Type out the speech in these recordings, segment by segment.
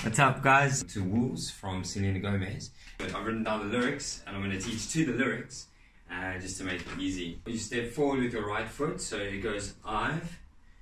What's up, guys? To Wolves from Selena Gomez. But I've written down the lyrics and I'm going to teach to the lyrics just to make it easy. You step forward with your right foot, so it goes, I've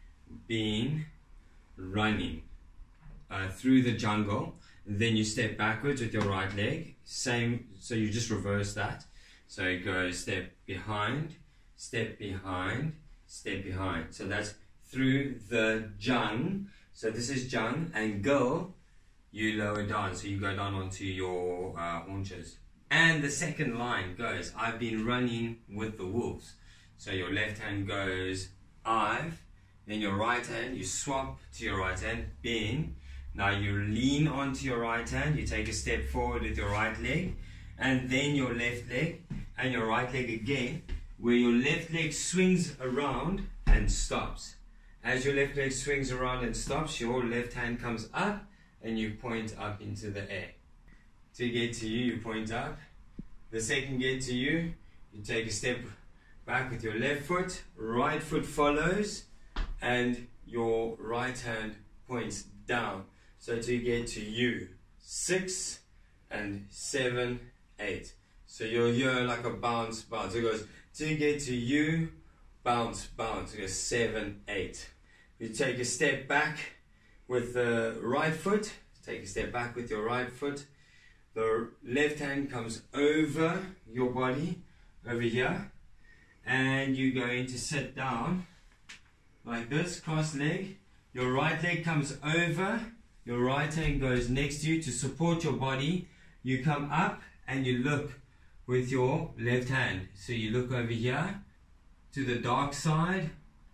been running through the jungle. Then you step backwards with your right leg, same, so you just reverse that. So it goes step behind, step behind, step behind. So that's through the jung. So this is jung, and go, you lower down, so you go down onto your haunches. And the second line goes, I've been running with the wolves. So your left hand goes, I've, then your right hand, you swap to your right hand, been. Now you lean onto your right hand, you take a step forward with your right leg, and then your left leg, and your right leg again, where your left leg swings around and stops. As your left leg swings around and stops, your left hand comes up, and you point up into the air. To get to you, you point up. The second get to you, you take a step back with your left foot, right foot follows, and your right hand points down. So to get to you, 6 and 7, 8. So you'll hear like a bounce, bounce. It goes, to get to you, bounce, bounce. It goes 7, 8. You take a step back with the right foot, take a step back with your right foot. The left hand comes over your body, over here, and you're going to sit down like this, cross leg. Your right leg comes over, your right hand goes next to you to support your body. You come up and you look with your left hand. So you look over here to the dark side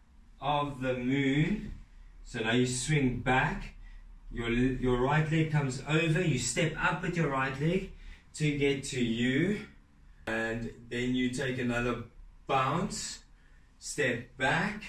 of the moon. So now you swing back. Your right leg comes over, you step up with your right leg to get to you, and then you take another bounce, step back,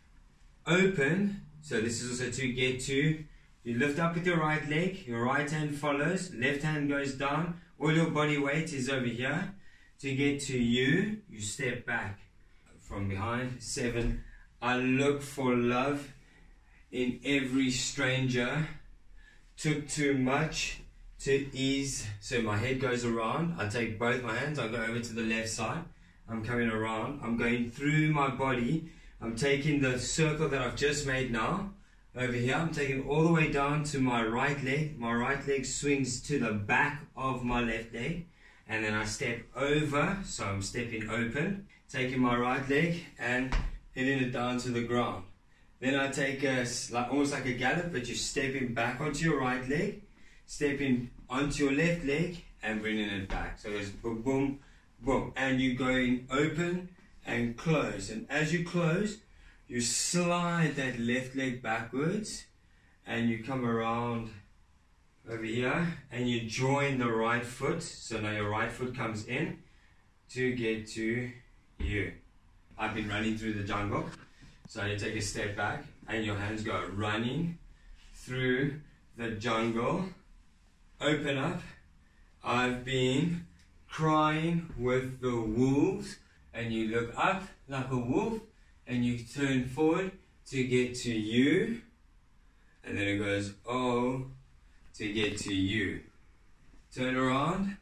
open. So this is also to get to, you lift up with your right leg, your right hand follows, left hand goes down, all your body weight is over here. To get to you, you step back from behind. 7, I look for love in every stranger. Took too much to ease, so my head goes around. I take both my hands, I go over to the left side. I'm coming around, I'm going through my body. I'm taking the circle that I've just made now, over here. I'm taking all the way down to my right leg. My right leg swings to the back of my left leg. And then I step over, so I'm stepping open. Taking my right leg and hitting it down to the ground. Then I take almost like a gallop, but you're stepping back onto your right leg, stepping onto your left leg, and bringing it back. So it's boom, boom, boom. And you're going open and close. And as you close, you slide that left leg backwards, and you come around over here, and you join the right foot. So now your right foot comes in to get to you. I've been running through the jungle. So you take a step back and your hands go running through the jungle. Open up. I've been crying with the wolves. And you look up like a wolf and you turn forward to get to you. And then it goes, oh, to get to you. Turn around.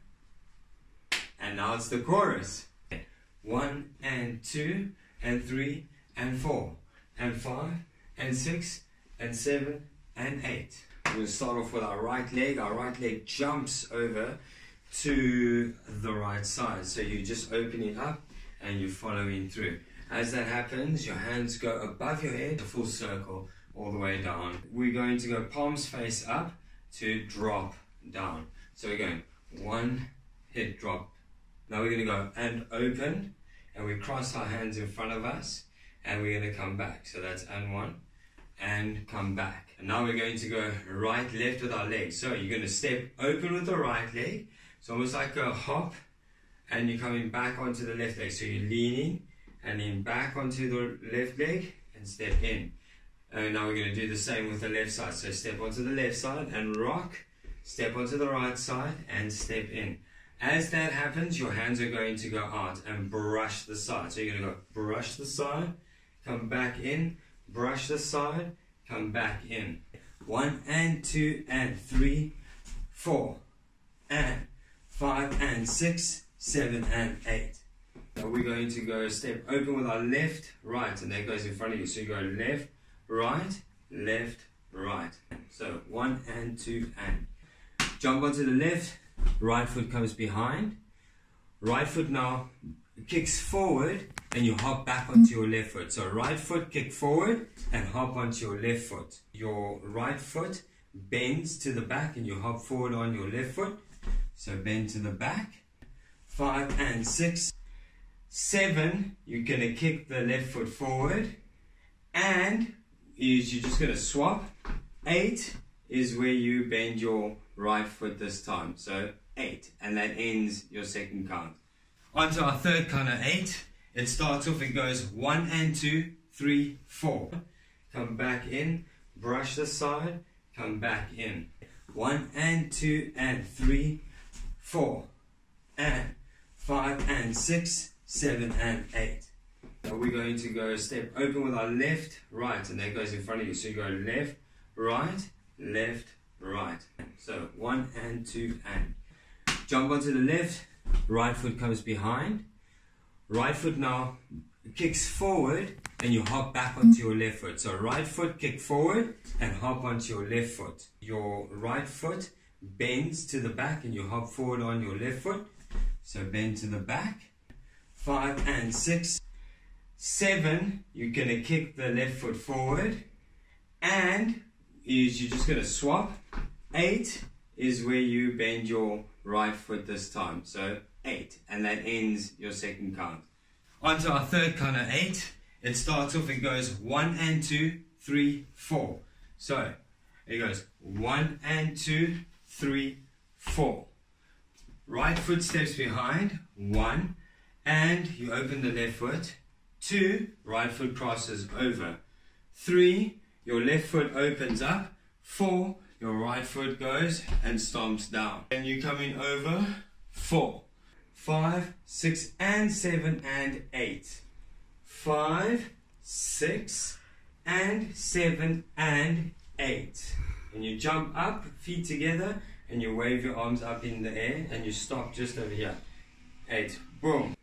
And now it's the chorus. 1 and 2 and 3 and 4 and 5 and 6 and 7 and 8. We're going to start off with our right leg. Our right leg jumps over to the right side. So you just open it up and you're following through. As that happens, your hands go above your head, a full circle all the way down. We're going to go palms face up to drop down. So we're going 1, hit, drop. Now we're going to go and open, and we cross our hands in front of us, and we're going to come back. So that's and 1, and come back. And now we're going to go right, left with our legs. So you're going to step open with the right leg. It's almost like a hop, and you're coming back onto the left leg. So you're leaning, and then back onto the left leg, and step in. And now we're going to do the same with the left side. So step onto the left side and rock, step onto the right side and step in. As that happens, your hands are going to go out and brush the side. So you're going to go brush the side, come back in, brush the side, come back in. 1 and 2 and 3, 4 and 5 and 6, 7 and 8. Now we're going to go a step open with our left, right, and that goes in front of you. So you go left, right. So 1 and 2 and. Jump onto the left, right foot comes behind. Right foot now kicks forward and you hop back onto your left foot. So right foot kick forward and hop onto your left foot. Your right foot bends to the back and you hop forward on your left foot. So bend to the back. 5 and 6. 7, you're going to kick the left foot forward. And you're just going to swap. 8 is where you bend your right foot this time. So 8. And that ends your second count. On to our third count of 8. It starts off, it goes 1 and 2, 3, 4. Come back in, brush the side, come back in. 1 and 2 and 3, 4 and 5 and 6, 7 and 8. Now we're going to go a step open with our left, right, and that goes in front of you. So you go left, right. So 1 and 2 and. Jump onto the left, right foot comes behind. Right foot now kicks forward and you hop back onto your left foot. So right foot kick forward and hop onto your left foot. Your right foot bends to the back and you hop forward on your left foot. So bend to the back. 5 and 6. 7, you're going to kick the left foot forward. And you're just going to swap. 8 is where you bend your right foot this time. So 8. And that ends your second count. On to our third count of 8. It starts off, it goes 1 and 2, 3, 4. So it goes 1 and 2, 3, 4. Right foot steps behind. 1. And you open the left foot. 2, right foot crosses over. 3, your left foot opens up. 4, your right foot goes and stomps down. And you come in over. 4, 5, 6 and 7 and 8. 5, 6 and 7 and 8. And you jump up, feet together, and you wave your arms up in the air and you stop just over here. 8, boom.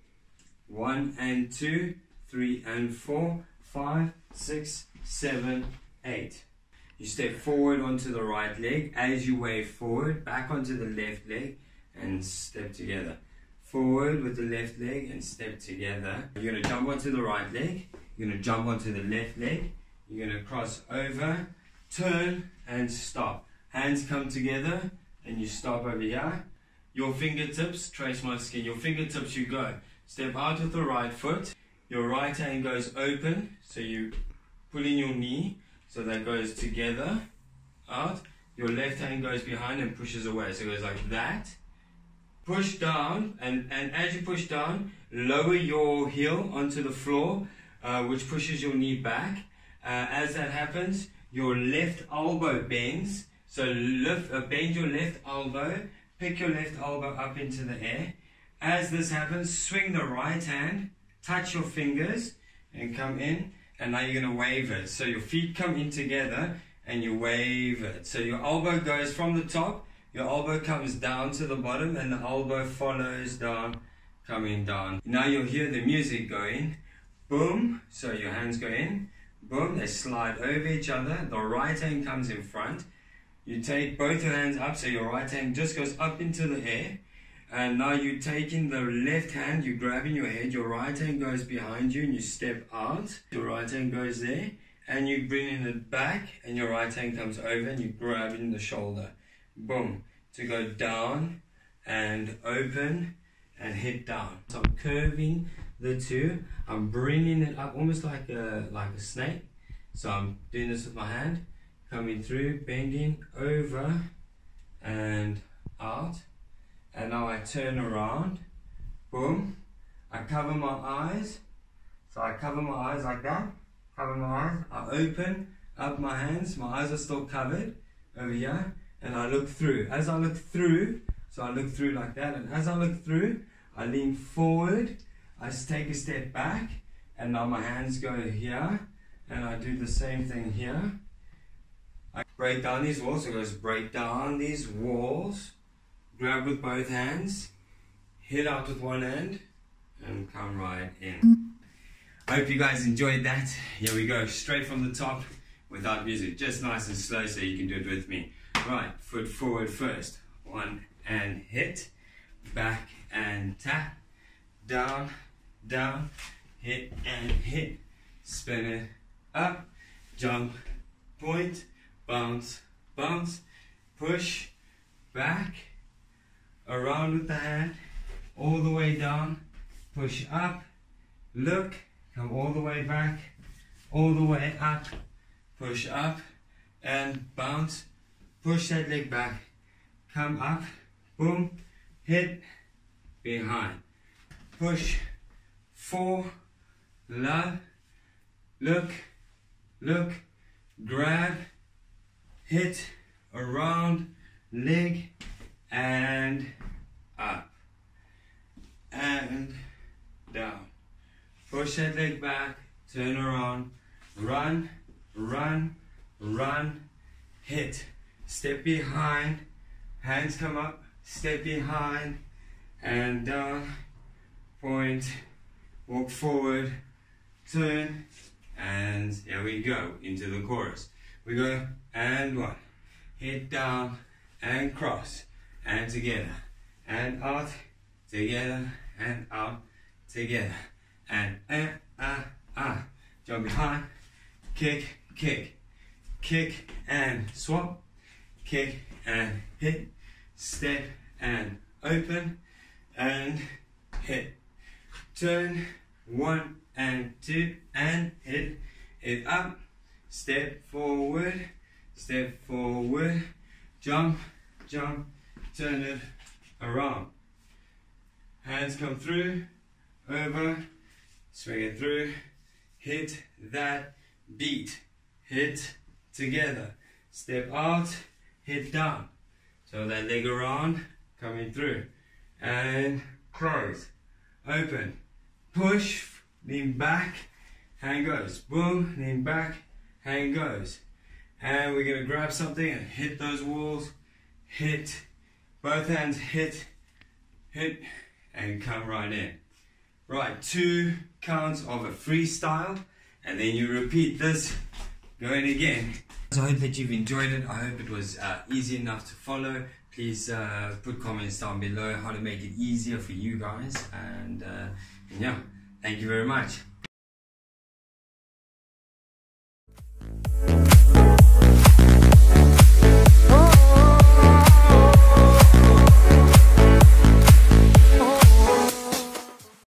1 and 2, 3 and 4, 5, 6, 7, 8. You step forward onto the right leg as you wave forward, back onto the left leg and step together. Forward with the left leg and step together. You're going to jump onto the right leg, you're going to jump onto the left leg, you're going to cross over, turn and stop. Hands come together and you stop over here. Your fingertips, trace my skin, your fingertips you go. Step out with the right foot, your right hand goes open, so you pull in your knee, so that goes together, out. Your left hand goes behind and pushes away, so it goes like that. Push down, and as you push down, lower your heel onto the floor, which pushes your knee back. As that happens, your left elbow bends, so bend your left elbow, pick your left elbow up into the air. As this happens, swing the right hand, touch your fingers, and come in, and now you're going to wave it. So your feet come in together, and you wave it. So your elbow goes from the top, your elbow comes down to the bottom, and the elbow follows down, coming down. Now you'll hear the music going, boom, so your hands go in, boom, they slide over each other, the right hand comes in front, you take both your hands up, so your right hand just goes up into the air, and now you're taking the left hand, you're grabbing your head, your right hand goes behind you and you step out, your right hand goes there, and you bring it back, and your right hand comes over and you grab in the shoulder. Boom, to go down and open and hit down. So I'm curving the two, I'm bringing it up almost like a snake. So I'm doing this with my hand, coming through, bending over and out. And now I turn around, boom, I cover my eyes, so I cover my eyes like that, cover my eyes, I open up my hands, my eyes are still covered over here, and I look through. As I look through, so I look through like that, and as I look through, I lean forward, I take a step back, and now my hands go here, and I do the same thing here. break down these walls. So it goes break down these walls, grab with both hands, hit out with one hand, and come right in. I hope you guys enjoyed that. Here we go, straight from the top without music, just nice and slow so you can do it with me. Right, foot forward first, one and hit, back and tap, down, down, hit and hit, spin it up, jump, point, bounce, bounce, push, back, around with the hand, all the way down, push up, look, come all the way back, all the way up, push up, and bounce, push that leg back, come up, boom, hit, behind, push, 4, love, look, look, grab, hit, around, leg, and up, and down. Push that leg back, turn around, run, run, run, hit, step behind, hands come up, step behind, and down, point, walk forward, turn, and here we go, into the chorus. We go, and 1, hit down, and cross, and together, and out, together, and out, together, and jump behind, kick, kick, kick, and swap, kick, and hit, step, and open, and hit, turn, 1 and 2, and hit it up, step forward, jump, jump, turn it around, hands come through, over, swing it through, hit that beat, hit together, step out, hit down, so that leg around, coming through, and close, open, push, lean back, hand goes, boom, lean back, hand goes, and we're going to grab something and hit those walls, hit, both hands hit, hit, and come right in. Right, 2 counts of a freestyle, and then you repeat this, going again. So I hope that you've enjoyed it. I hope it was easy enough to follow. Please put comments down below how to make it easier for you guys, and yeah, thank you very much.